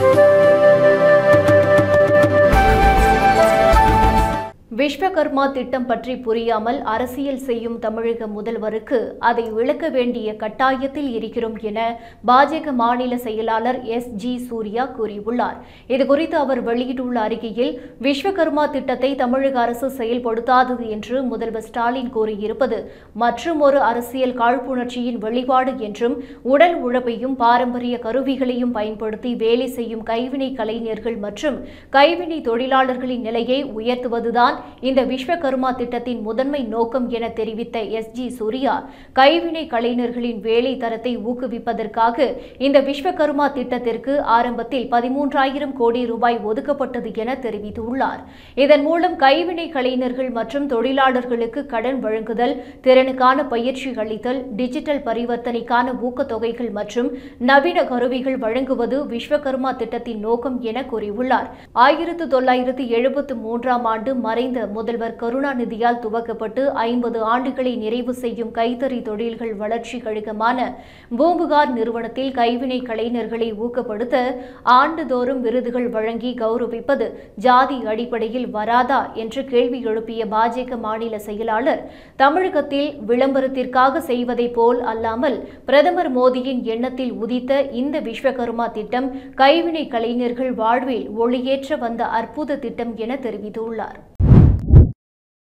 விஸ்வகர்மா திட்டம் பற்றி புரியாமல் அரசியல் செய்யும் தமிழக முதல்வருக்கு அதை விளக்க வேண்டிய கட்டாயத்தில் இருக்கிறோம் என பாஜக மாநில செயலாளர் எஸ்.ஜி. சூர்யா கூறியுள்ளார். இதுகுறித்து அவர் வெளியிட்டுள்ள அறிக்கையில், விஸ்வகர்மா திட்டத்தை தமிழக அரசு செயல்படுத்தாதது என்று முதல்வர் ஸ்டாலின் கூறியிருப்பது மற்றுமொரு அரசியல் காழ்ப்புணர்ச்சியின் வெளிப்பாடு என்றும், உடல் உழைப்பையும் பாரம்பரிய கருவிகளையும் பயன்படுத்தி வேலை செய்யும் கைவினை கலைஞர்கள் மற்றும் கைவினை தொழிலாளர்களின் நிலையை உயர்த்துவதுதான் இந்த விஸ்வகர்மா திட்டத்தின் முதன்மை நோக்கம் என தெரிவித்த எஸ்.ஜி. சூர்யா, கைவினை கலைஞர்களின் வேலை தரத்தை ஊக்குவிப்பதற்காக இந்த விஸ்வகர்மா திட்டத்திற்கு ஆரம்பத்தில் 13,000 கோடி ரூபாய் ஒதுக்கப்பட்டது என தெரிவித்துள்ளார். இதன் மூலம் கைவினை கலைஞர்கள் மற்றும் தொழிலாளர்களுக்கு கடன் வழங்குதல், திறனுக்கான பயிற்சி அளித்தல், டிஜிட்டல் பரிவர்த்தனைக்கான ஊக்கத்தொகைகள் மற்றும் நவீன கருவிகள் வழங்குவது விஸ்வகர்மா திட்டத்தின் நோக்கம் என கூறியுள்ளார். 1973ஆம் ஆண்டு மறைந்த முதல்வர் கருணாநிதியால் துவக்கப்பட்டு 50 ஆண்டுகளை நிறைவு செய்யும் கைத்தறி தொழில்கள் வளர்ச்சி கழகமான பூம்புகார் நிறுவனத்தில் கைவினை கலைஞர்களை ஊக்கப்படுத்த ஆண்டுதோறும் விருதுகள் வழங்கி கௌரவிப்பது ஜாதி அடிப்படையில் வராதா என்று கேள்வி எழுப்பிய பாஜக மாநில செயலாளர், தமிழகத்தில் விளம்பரத்திற்காக செய்வதை போல் அல்லாமல் பிரதமர் மோடியின் எண்ணத்தில் உதித்த இந்த விஸ்வகர்மா திட்டம் கைவினை கலைஞர்கள் வாழ்வில் ஒளியேற்ற வந்த அற்புத திட்டம் என தெரிவித்துள்ளார்.